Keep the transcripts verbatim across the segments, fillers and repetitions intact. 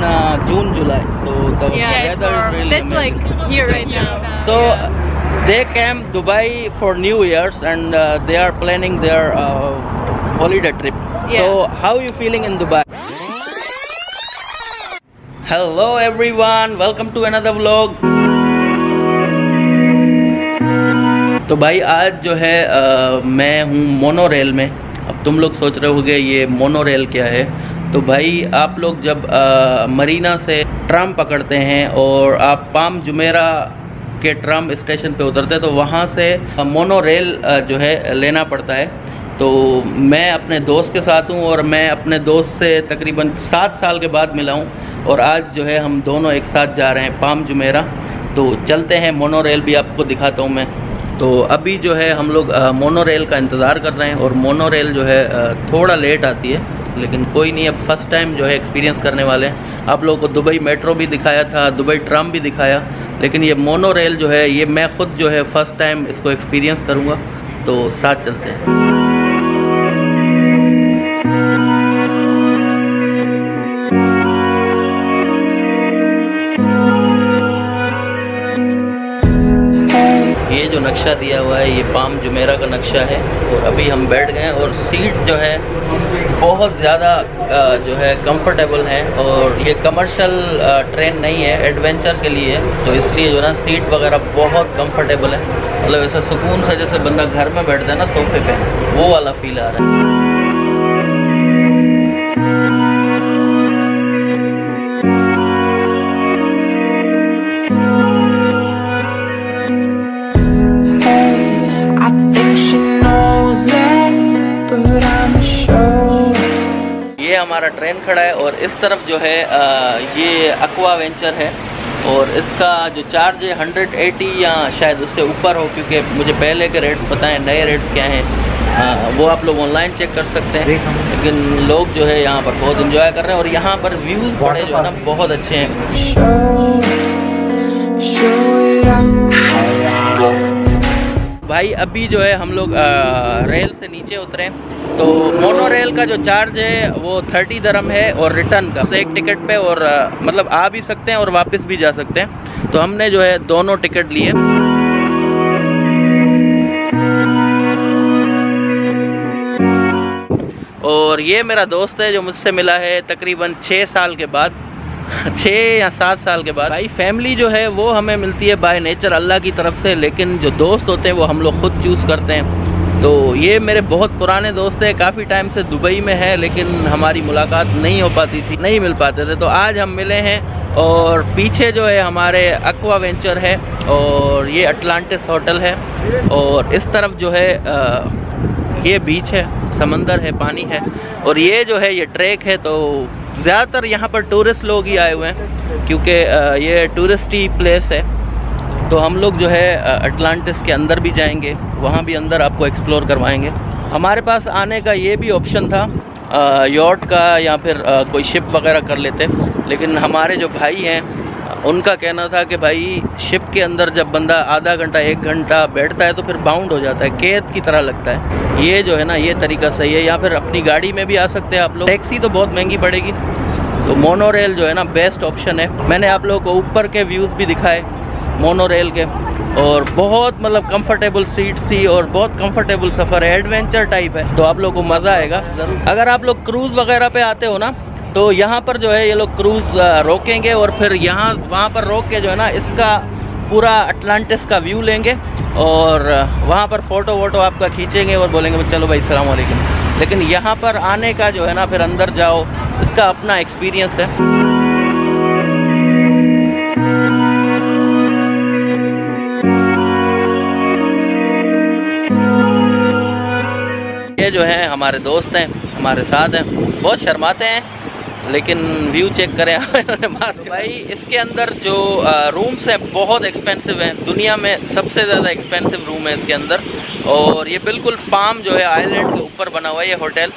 uh, June, July. So the Yeah, it's weather warm. is really It's like amazing. here right now. So Yeah. they came Dubai for New Year's and uh, they are planning their uh, holiday trip. Yeah. So how are you feeling in Dubai? Hello everyone, welcome to another vlog. तो भाई आज जो है आ, मैं हूँ mono rail में। अब तुम लोग सोच रहे होगे ये मोनो रेल क्या है। तो भाई आप लोग जब आ, मरीना से ट्राम पकड़ते हैं और आप पाम जुमेरा के ट्राम स्टेशन पे उतरते तो वहाँ से मोनो रेल आ, जो है लेना पड़ता है। तो मैं अपने दोस्त के साथ हूँ और मैं अपने दोस्त से तकरीबन सात साल के बाद मिला हूँ और आज जो है हम दोनों एक साथ जा रहे हैं पाम जुमेरा। तो चलते हैं, मोनो रेल भी आपको दिखाता हूँ मैं। तो अभी जो है हम लोग मोनो रेल का इंतज़ार कर रहे हैं और मोनो रेल जो है आ, थोड़ा लेट आती है, लेकिन कोई नहीं, अब फर्स्ट टाइम जो है एक्सपीरियंस करने वाले हैं। आप लोगों को दुबई मेट्रो भी दिखाया था, दुबई ट्राम भी दिखाया, लेकिन ये मोनो रेल जो है ये मैं ख़ुद जो है फ़र्स्ट टाइम इसको एक्सपीरियंस करूँगा। तो साथ चलते हैं। ये जो नक्शा दिया हुआ है ये पाम जुमेरा का नक्शा है और अभी हम बैठ गए और सीट जो है बहुत ज़्यादा जो है कंफर्टेबल है और ये कमर्शियल ट्रेन नहीं है, एडवेंचर के लिए है। तो इसलिए जो ना सीट वगैरह बहुत कंफर्टेबल है, मतलब ऐसा सुकून से जैसे बंदा घर में बैठता है ना सोफे पे, वो वाला फील आ रहा है। ये हमारा ट्रेन खड़ा है और इस तरफ जो है आ, ये एक्वा वेंचर है और इसका जो चार्ज है हंड्रेड एटी या शायद उससे ऊपर हो, क्योंकि मुझे पहले के रेट्स पता है, नए रेट्स क्या हैं आ, वो आप लोग ऑनलाइन चेक कर सकते हैं। लेकिन लोग जो है यहाँ पर बहुत एंजॉय कर रहे हैं और यहाँ पर व्यूज़ बड़े जो है ना बहुत अच्छे हैं। भाई अभी जो है हम लोग आ, रेल से नीचे उतरे तो मोनो रेल का जो चार्ज है वो थर्टी दरम है और रिटर्न का एक टिकट पे, और आ, मतलब आ भी सकते हैं और वापस भी जा सकते हैं। तो हमने जो है दोनों टिकट लिए। और ये मेरा दोस्त है जो मुझसे मिला है तकरीबन छः साल के बाद, छः या सात साल के बाद। भाई फैमिली जो है वो हमें मिलती है बाय नेचर अल्लाह की तरफ से, लेकिन जो दोस्त होते हैं वो हम लोग खुद चूज़ करते हैं। तो ये मेरे बहुत पुराने दोस्त हैं, काफ़ी टाइम से दुबई में है लेकिन हमारी मुलाकात नहीं हो पाती थी, नहीं मिल पाते थे। तो आज हम मिले हैं और पीछे जो है हमारे एक्वा वेंचर है और ये अटलांटिस होटल है और इस तरफ जो है आ, ये बीच है, समंदर है, पानी है और ये जो है ये ट्रैक है। तो ज़्यादातर यहाँ पर टूरिस्ट लोग ही आए हुए हैं क्योंकि ये टूरिस्टी प्लेस है। तो हम लोग जो है अटलांटिस के अंदर भी जाएंगे, वहाँ भी अंदर आपको एक्सप्लोर करवाएंगे। हमारे पास आने का ये भी ऑप्शन था यॉट का या फिर आ, कोई शिप वगैरह कर लेते, लेकिन हमारे जो भाई हैं उनका कहना था कि भाई शिप के अंदर जब बंदा आधा घंटा एक घंटा बैठता है तो फिर बाउंड हो जाता है, कैद की तरह लगता है। ये जो है ना ये तरीका सही है, या फिर अपनी गाड़ी में भी आ सकते हैं आप लोग। टैक्सी तो बहुत महंगी पड़ेगी, तो मोनो रेल जो है ना बेस्ट ऑप्शन है। मैंने आप लोगों को ऊपर के व्यूज़ भी दिखाए मोनो रेल के और बहुत मतलब कंफर्टेबल सीट्स थी और बहुत कंफर्टेबल सफ़र है, एडवेंचर टाइप है। तो आप लोगों को मज़ा आएगा ज़रूर। अगर आप लोग क्रूज़ वगैरह पे आते हो ना तो यहाँ पर जो है ये लोग क्रूज़ रोकेंगे और फिर यहाँ वहाँ पर रोक के जो है ना इसका पूरा अटलांटिस का व्यू लेंगे और वहाँ पर फ़ोटो वोटो आपका खींचेंगे और बोलेंगे चलो भाई अस्सलाम वालेकुम। लेकिन यहाँ पर आने का जो है ना फिर अंदर जाओ, इसका अपना एक्सपीरियंस है। ये जो है हमारे दोस्त हैं, हमारे साथ हैं, बहुत शर्माते हैं लेकिन व्यू चेक करें भाई इसके अंदर जो रूम्स हैं बहुत एक्सपेंसिव हैं, दुनिया में सबसे ज़्यादा एक्सपेंसिव रूम है इसके अंदर। और ये बिल्कुल पाम जो है आइलैंड के ऊपर बना हुआ है ये होटल।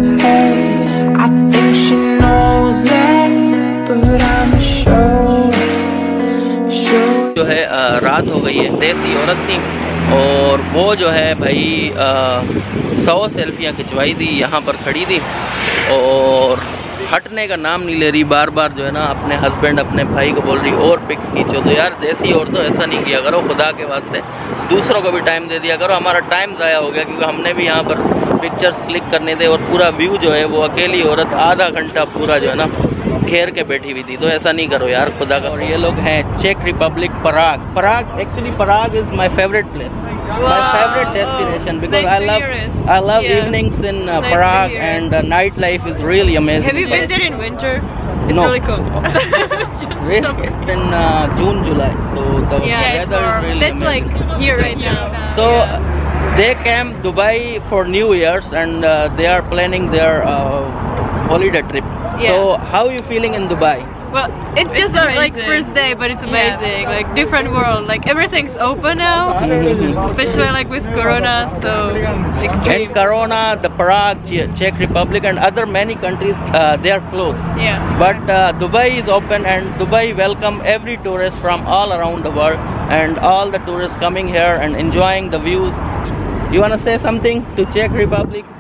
जो है रात हो गई है, देसी औरत थी और वो जो है भाई सौ सेल्फियाँ खिंचवाई थी, यहाँ पर खड़ी थी और हटने का नाम नहीं ले रही, बार बार जो है ना अपने हस्बैंड अपने भाई को बोल रही और पिक्स खींचो। तो यार देसी और तो ऐसा नहीं किया करो, खुदा के वास्ते दूसरों को भी टाइम दे दिया करो। हमारा टाइम ज़ाया हो गया क्योंकि हमने भी यहाँ पर पिक्चर्स क्लिक करने थे और पूरा व्यू जो है वो अकेली औरत आधा घंटा पूरा जो है ना घेर के बैठी हुई थी। तो ऐसा नहीं करो यार खुदा का। और ये लोग हैं चेक Republic, Prague. Prague actually Prague is my favourite place, my favourite destination because I love I love evenings in Prague and uh, nightlife is really amazing. Have you been there in winter? It's No. really cool. Really? In uh, June, July, so the Yeah, it's weather is warm. really That's like amazing. here right now. So Yeah. they came Dubai for New Year's and uh, they are planning their uh, holiday trip. Yeah. So how are you feeling in Dubai? Well, it's just It's like amazing. first day, but it's amazing. Yeah. Like different world. Like everything's open now, especially like with Corona. So like And dream. Corona, the Prague, Che- Czech Republic, and other many countries, uh, they are closed. Yeah. But uh, Dubai is open, and Dubai welcome every tourist from all around the world, and all the tourists coming here and enjoying the views. You wanna say something to Czech Republic?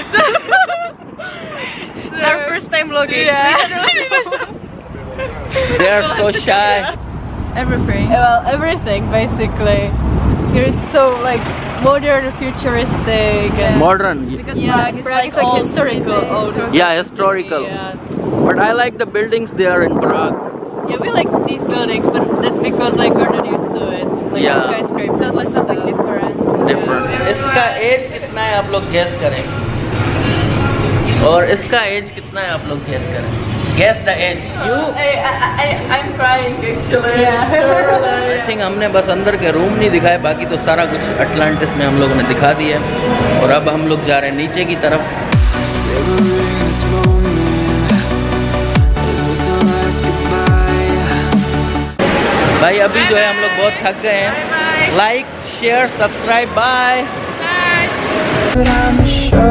It's our first time vlogging. Yeah. They are so shy. Everything. Well, everything basically. Here it's so like modern, futuristic. And Modern. Because yeah, Prague is Prague like is like old historical. city, Old so- Yeah, historical. Yeah. But I like the buildings there in Prague. Yeah, we like these buildings, but that's because like we're not used to it. Like Yeah. skyscrapers. It's like something and stuff. different. Different. इसका age कितना है आप लोग gas करें, और इसका age कितना है आप लोग गैस करें। Guess the age. You? I, I, I, I'm crying actually. Yeah. I think हमने बस अंदर के रूम नहीं दिखाए, बाकी तो सारा कुछ अटलांटिस में हम लोगों ने दिखा दिया है। और अब हम लोग जा रहे हैं नीचे की तरफ। भाई अभी जो है हम लोग बहुत थक गए हैं। Like share subscribe bye.